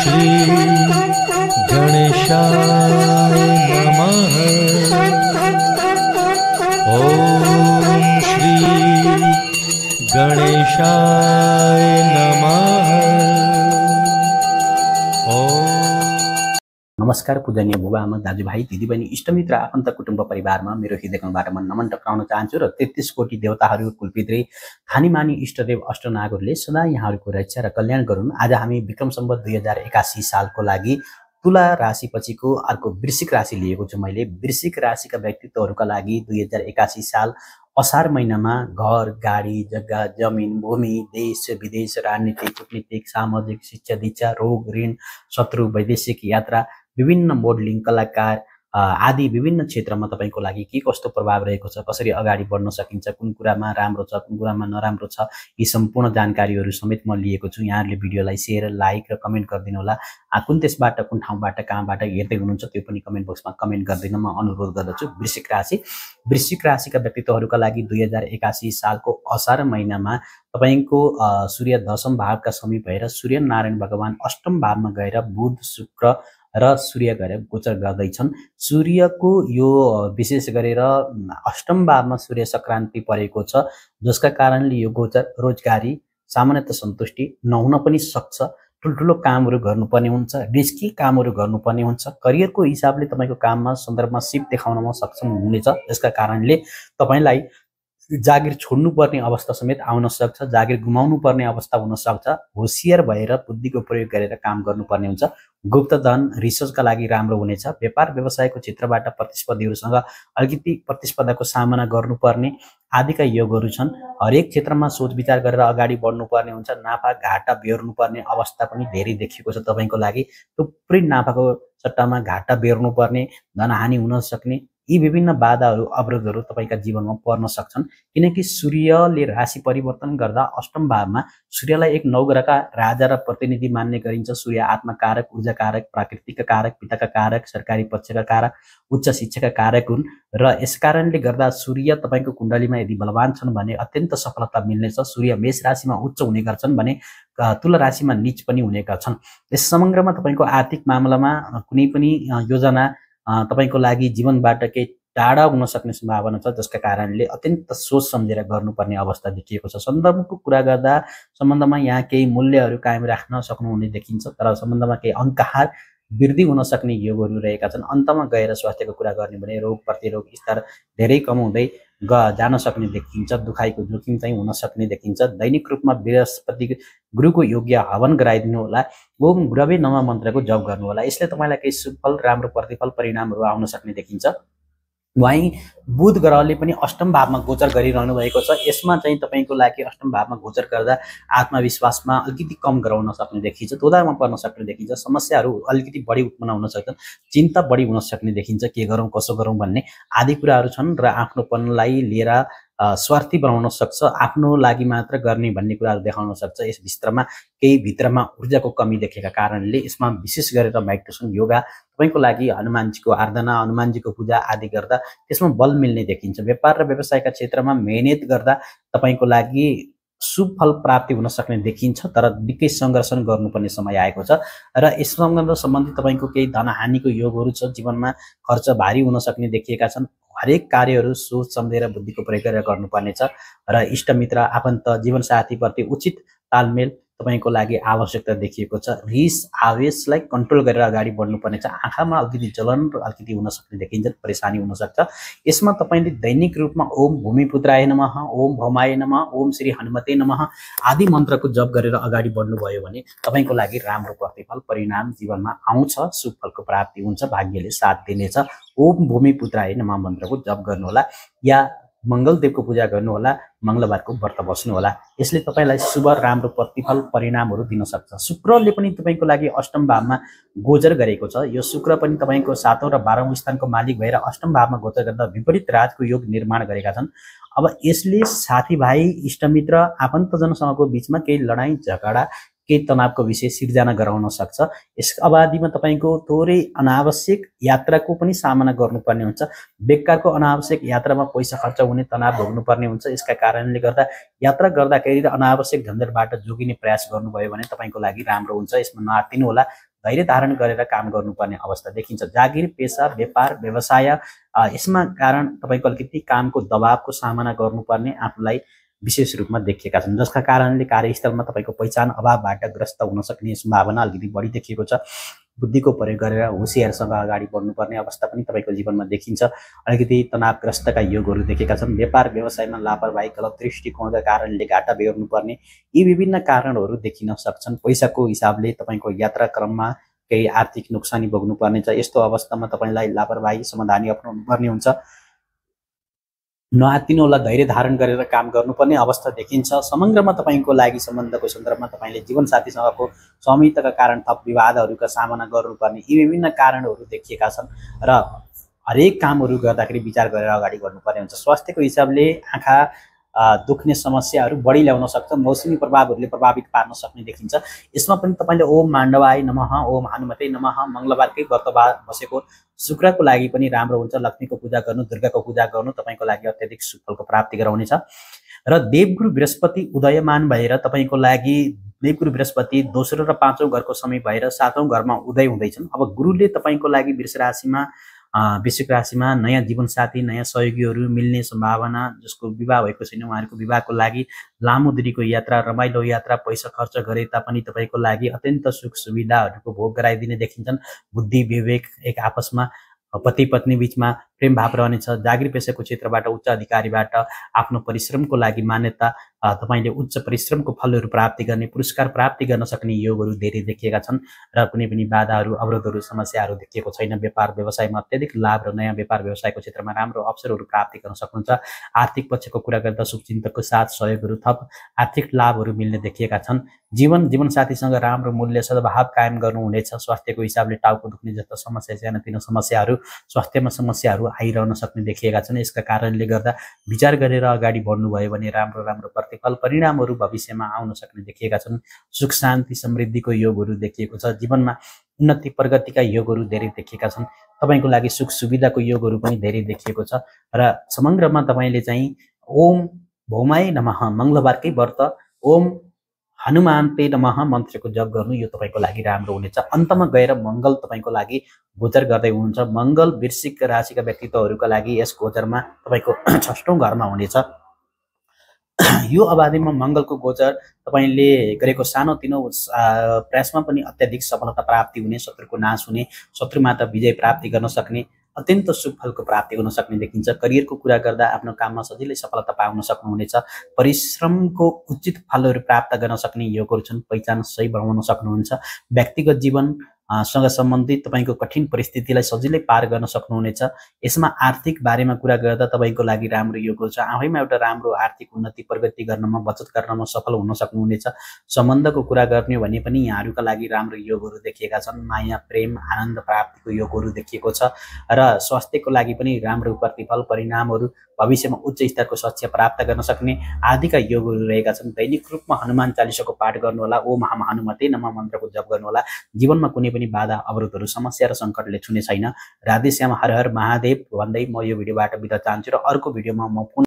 श्री गणेशाय नमः। ओम श्री गणेशाय नमः। नमस्कार पूजनीय बुबाआमा दाजुभाइ दिदीबहिनी इष्टमित्र आफन्त कुटुम्ब परिवारमा मेरो हृदयबाट म नमन टक्राउन चाहन्छु र 33 कोटी देवताहरू कुलपित्री हानिमानी इष्टदेव अष्टनागहरूले सदा यहाँहरूको रक्षा र कल्याण गरून्। आज हामी विक्रम सम्वत 2081 सालको लागि तुला राशि पछिको अर्को वृश्चिक राशि लिएको छु। मैले वृश्चिक राशिका व्यक्तित्वहरूका लागि 2081 साल असार महिनामा घर, गाडी, जग्गा, जमिन, भूमि, देश विदेश, राजनीति, कूटनीतिक, सामाजिक, शिक्षा, दीक्षा, रोग, ऋण, शत्रु, वैदेशिक यात्रा, विभिन्न मोडलिङ, कलाकार आदि विभिन्न क्षेत्रमा तपाईको लागि के कस्तो प्रभाव रहेको छ, कसरी अगाडि बढ्न सकिन्छ, कुन कुरामा राम्रो छ, कुन कुरामा नराम्रो छ, यी सम्पूर्ण जानकारीहरू समेत म लिएको छु। यहाँहरूले भिडियोलाई शेयर, लाइक र कमेन्ट गरिदिनु होला। कुन देशबाट, कुन ठाउँबाट, कहाँबाट हेर्दै हुनुहुन्छ त्यो पनि कमेन्ट बक्समा कमेन्ट गरिदिन म अनुरोध गर्दछु। वृश्चिक राशिका व्यक्तित्वहरूका लागि 2081 सालको असार महिनामा तपाईको सूर्य दशम भावका समीप भएर सूर्य नारायण भगवान अष्टम भावमा गएर बुध, शुक्र र सूर्य गएर गोचर गर्दैछन्। सूर्यको यो विशेष गरेर अष्टम भावमा सूर्य संक्रान्ति परेको छ, जसका कारणले यो गोचर रोजगारी, सामान्यतः सन्तुष्टि नहुन पनि सक्छ। ठुल्ठुलो कामहरू गर्नुपर्ने हुन्छ, रिस्की कामहरू गर्नुपर्ने हुन्छ। करियरको हिसाबले तपाईको काममा सन्दर्भमा सिप देखाउनमा सक्षम हुनेछ। यसका कारणले तपाईलाई जागिर छोड्नु पर्ने अवस्था समेत आउन सक्छ, जागिर गुमाउनु पर्ने अवस्था हुन सक्छ। होशियार भएर बुद्धिको प्रयोग गरेर काम गर्नुपर्ने हुन्छ। गुप्तधन रिसर्चका लागि राम्रो हुनेछ। व्यापार व्यवसायको क्षेत्रबाट प्रतिस्पर्धीहरूसँग अलिकति प्रतिस्पर्धाको सामना गर्नुपर्ने आदिका योगहरू छन्। हरेक क्षेत्रमा सोच विचार गरेर अगाडि बढ्नुपर्ने हुन्छ। नाफा घाटा बेहोर्नुपर्ने अवस्था पनि धेरै देखिएको छ तपाईको लागि। थुप्रै नाफाको सट्टामा घाटा बेहोर्नुपर्ने, धनहानि हुन सक्ने यी विभिन्न बाधाहरू, अवरोधहरू तपाईका जीवनमा पर्न सक्छन्। किनकि सूर्यले राशि परिवर्तन गर्दा अष्टम भावमा सूर्यलाई एक नवग्रहका राजा र प्रतिनिधि मान्ने गरिन्छ। सूर्य आत्मा कारक, ऊर्जा कारक, प्राकृतिक कारक, पिताका कारक, सरकारी पक्षका कारक, उच्च शिक्षाका कारक हुन् र यसकारणले गर्दा सूर्य तपाईको कुण्डलीमा यदि बलवान छन् भने अत्यन्त सफलता मिल्नेछ। सूर्य मेष राशिमा उच्च हुने गर्छन् भने तुला राशिमा नीच पनि हुने गर्छन्। यस समग्रमा तपाईको आर्थिक मामलामा कुनै पनि योजना तपाईको लागि जीवनबाट केही टाढा हुन सक्ने सम्भावना छ, जसका कारणले अत्यन्त सोच सम्झेर गर्नुपर्ने अवस्था देखिएको छ। सम्बन्धको कुरा गर्दा सम्बन्धमा यहाँ केही मूल्यहरू कायम राख्न सक्नुहुने देखिन्छ, तर सम्बन्धमा केही अङ्कहार वृद्धि हुन सक्ने योगहरू रहेका छन्। अन्तमा गएर स्वास्थ्यको कुरा गर्ने भने रोग प्रतिरोग स्तर धेरै कम हुँदै जान सक्ने देखिन्छ। दुखाइको जोखिम चाहिँ हुन सक्ने देखिन्छ। दैनिक रूपमा बृहस्पति गुरुको योग्य हवन गराइदिनु होला। ओम गुरवे नमः मन्त्रको जप गर्नु होला। यसले तपाईलाई केही सुफल, राम्रो प्रतिफल, परिणामहरू आउन सक्ने देखिन्छ। वहीं बुध ग्रहले पनि अष्टम भावमा गोचर गरिरहनु भएको छ। यसमा चाहिँ तपाईको लागि अष्टम भावमा गोचर गर्दा आत्मविश्वासमा अलिकति कम गराउन सक्ने देखिन्छ, दोधारमा पर्न सक्ने देखिन्छ। समस्याहरू अलिकति बढी उत्पन्न हुन सक्छन्, चिन्ता बढी हुन सक्ने देखिन्छ। के गरौँ, कसो गरौँ भन्ने आदि कुराहरू छन् र आफ्नोपनलाई लिएर स्वार्थी बनाउन सक्छ, आफ्नो लागि मात्र गर्ने भन्ने कुराहरू देखाउन सक्छ। यस भित्रमा ऊर्जाको कमी देखेका कारणले यसमा विशेष गरेर मेडिटेसन, योगा, तपाईको लागि हनुमानजीको आराधना, हनुमानजीको पूजा आदि गर्दा त्यसमा बल मिल्ने देखिन्छ। व्यापार र व्यवसायका क्षेत्रमा मेहनत गर्दा तपाईको लागि शुभ फल प्राप्ति हुन सक्ने देखिन्छ, तर निकै सङ्घर्षण गर्नुपर्ने समय आएको छ र यससँग सम्बन्धित तपाईको केही धनहानिको योगहरू छ। जीवनमा खर्च भारी हुन सक्ने देखिएका छन्। हरेक कार्यहरू सोच सम्झेर बुद्धिको प्रयोग गरेर गर्नुपर्नेछ र इष्टमित्र, आफन्त, जीवनसाथीप्रति उचित तालमेल तपाईको लागि आवश्यकता देखिएको छ। रिस आवेशलाई कन्ट्रोल गरेर अगाडि बढ्नुपर्नेछ। आँखामा अलिकति जलन र अलिकति हुन सक्ने देखिन्छ, परेशानी हुन सक्छ। यसमा तपाईले दैनिक रूपमा ओम भूमिपुत्राय नमः, ओम भौमाय नमः, ओम श्री हनुमते नमः आदि मन्त्रको जप गरेर अगाडि बढ्नुभयो भने तपाईको लागि राम्रो प्रतिफल, परिणाम जीवनमा आउँछ। शुभ फलको प्राप्ति हुन्छ, भाग्यले साथ दिनेछ। ओम भूमिपुत्राय नमः मन्त्रको जप गर्नुहोला या मंगलदेवको पूजा गर्नुहोला, मंगलबारको व्रत बस्नुहोला। यसले तपाईलाई शुभ, राम्रो प्रतिफल, परिणामहरू दिन सक्छ। शुक्रले पनि तपाईको लागि अष्टम भावमा गोचर गरेको छ। यो शुक्र पनि तपाईको 7औं र 12औं स्थानको मालिक भएर अष्टम भावमा गोचर गर्दा विपरीत राजको योग निर्माण गरेका छन्। अब यसले साथीभाइ, इष्टमित्र, आफन्तजनसँगको बीचमा केही लडाईँ झगडा, केही तनावको विषय सिर्जना गराउन सक्छ। यस अवधिमा तपाईको थोरै अनावश्यक यात्राको पनि सामना गर्नुपर्ने हुन्छ। बेकारको अनावश्यक यात्रामा पैसा खर्च हुने, तनाव भोग्नुपर्ने हुन्छ। यसका कारणले गर्दा यात्रा गर्दाखेरि अनावश्यक झन्झटबाट जोगिने प्रयास गर्नुभयो भने तपाईको लागि राम्रो हुन्छ। यसमा नआत्तिनु होला। धैर्य धारण गरेर काम गर्नुपर्ने अवस्था देखिन्छ। जागिर, पेसा, व्यापार, व्यवसाय यसमा कारण तपाईँको अलिकति कामको दबावको सामना गर्नुपर्ने आफूलाई विशेष रूपमा देखिएका छन्, जसका कारणले कार्यस्थलमा तपाईँको पहिचान अभावबाट ग्रस्त हुन सक्ने सम्भावना अलिकति बढी देखिएको छ। बुद्धिको प्रयोग गरेर होसियारसँग अगाडि बढ्नुपर्ने अवस्था पनि तपाईँको जीवनमा देखिन्छ। अलिकति तनावग्रस्तका योगहरू देखेका छन्। व्यापार व्यवसायमा लापरवाही, गलत दृष्टिकोणका कारणले घाटा बेहोर्नुपर्ने यी विभिन्न कारणहरू देखिन सक्छन्। पैसाको हिसाबले तपाईँको यात्रा क्रममा केही आर्थिक नोक्सानी भोग्नुपर्ने छ। यस्तो अवस्थामा तपाईँलाई लापरवाही समाधानी अपनाउनु पर्ने हुन्छ। नआत्तिनुहोला, धैर्य धारण गरेर काम गर्नुपर्ने अवस्था देखिन्छ। समग्रमा तपाईँको लागि सम्बन्धको सन्दर्भमा तपाईँले जीवनसाथीसँगको स्वामित्वका कारण थप विवादहरूका सामना गर्नुपर्ने यी विभिन्न कारणहरू देखिएका छन् र हरेक कामहरू गर्दाखेरि विचार गरेर अगाडि बढ्नुपर्ने हुन्छ। स्वास्थ्यको हिसाबले आँखा दुख्ने समस्याहरू बढी ल्याउन सक्छ। मौसमी प्रभावहरूले प्रभावित पार्न सक्ने देखिन्छ। यसमा पनि तपाईँले ओम माण्डवाय नमः, ओम हनुमते नमः, मङ्गलबारकै व्रत बसेको शुक्रको लागि पनि राम्रो हुन्छ। लक्ष्मीको पूजा गर्नु, दुर्गाको पूजा गर्नु तपाईँको लागि अत्याधिक सुफलको प्राप्ति गराउनेछ। र देवगुरु बृहस्पति उदयमान भएर तपाईँको लागि देवगुरु बृहस्पति दोस्रो र पाँचौं घरको समय भएर सातौं घरमा उदय हुँदैछन्। अब गुरुले तपाईँको लागि वृश्चिक राशिमा नयाँ जीवनसाथी, नयाँ सहयोगीहरू मिल्ने सम्भावना, जसको विवाह भएको छैन उहाँहरूको विवाहको लागि लामो दूरीको यात्रा, रमाइलो यात्रा, पैसा खर्च गरे तापनि तपाईँको लागि अत्यन्त सुख सुविधाहरूको भोग गराइदिने देखिन्छन्। बुद्धि विवेक एक आपसमा पति पत्नी बीचमा प्रेम भाव रहनेछ। जागिर पेसाको क्षेत्रबाट उच्च अधिकारीबाट आफ्नो परिश्रमको लागि मान्यता, तपाईँले उच्च परिश्रमको फलहरू प्राप्ति गर्ने, पुरस्कार प्राप्ति गर्न सक्ने योगहरू धेरै देखिएका छन् र कुनै पनि बाधाहरू, अवरोधहरू, समस्याहरू देखिएको छैन। व्यापार व्यवसायमा अत्याधिक लाभ र नयाँ व्यापार व्यवसायको क्षेत्रमा राम्रो अवसरहरू प्राप्ति गर्न सक्नुहुन्छ। आर्थिक पक्षको कुरा गर्दा शुभचिन्तकको साथ सहयोगहरू, थप आर्थिक लाभहरू मिल्ने देखिएका छन्। जीवनसाथीसँग राम्रो मूल्य सद्भाव कायम गर्नुहुनेछ। स्वास्थ्यको हिसाबले टाउको दुख्ने जस्ता समस्या, सानोतिनो समस्याहरू, स्वास्थ्यमा समस्याहरू आइरहन सक्ने देखिएका छन्। यसका कारणले गर्दा विचार गरेर अगाडि बढ्नुभयो भने राम्रो राम्रो प्रतिफल परिणामहरू भविष्यमा आउन सक्ने देखिएका छन्। सुख शान्ति समृद्धिको योगहरू देखिएको छ। जीवनमा उन्नति प्रगतिका योगहरू धेरै देखिएका छन्। तपाईँको लागि सुख सुविधाको योगहरू पनि धेरै देखिएको छ र समग्रमा तपाईँले चाहिँ ओम भौमाय नमः, मङ्गलबारकै व्रत ओम हनुमान्ते नमः मन्त्रको जप गर्नु, यो तपाईँको लागि राम्रो हुनेछ। अन्तमा गएर मङ्गल तपाईँको लागि गोचर गर्दै हुनुहुन्छ। मङ्गल वृश्चिक राशिका व्यक्तित्वहरूका लागि यस गोचरमा तपाईँको 6औं घरमा हुनेछ। यो अवधिमा मङ्गलको गोचर तपाईँले गरेको सानोतिनो प्रयासमा पनि अत्याधिक सफलता प्राप्ति हुने, शत्रुको नाश हुने, शत्रुमाथि विजय प्राप्ति गर्न सक्ने, अत्यन्त शुभ फलको प्राप्ति हुन सक्ने देखिन्छ। करियरको कुरा गर्दा आफ्नो काममा सजिलै सफलता पाउन सक्नुहुनेछ। परिश्रमको उचित फलहरू प्राप्त गर्न सक्ने योगहरू छन्। पहिचान सही बनाउन सक्नुहुन्छ। व्यक्तिगत जीवन सँग सम्बन्धित तपाईँको कठिन परिस्थितिलाई सजिलै पार गर्न सक्नुहुनेछ। यसमा आर्थिक बारेमा कुरा गर्दा तपाईँको लागि राम्रो योगहरू छ। आफैमा एउटा राम्रो आर्थिक उन्नति प्रगति गर्नमा, बचत गर्नमा सफल हुन सक्नुहुनेछ। सम्बन्धको कुरा गर्ने भने पनि यहाँहरूका लागि राम्रो योगहरू देखिएका छन्। माया, प्रेम, आनन्द प्राप्तिको योगहरू देखिएको छ र स्वास्थ्यको लागि पनि राम्रो प्रतिफल परिणामहरू, भविष्यमा उच्च स्तरको स्वास्थ्य प्राप्त गर्न सक्ने आदिका योगहरू रहेका छन्। दैनिक रूपमा हनुमान चालिसाको पाठ गर्नुहोला। ओम हनुमते नमः मन्त्रको जप गर्नुहोला। जीवनमा कुनै पनि बाधा, अवरोधहरू, समस्या र सङ्कटले छुने छैन। राधेश्याम, हर हर महादेव भन्दै म यो भिडियोबाट बिदा चाहन्छु र अर्को भिडियोमा म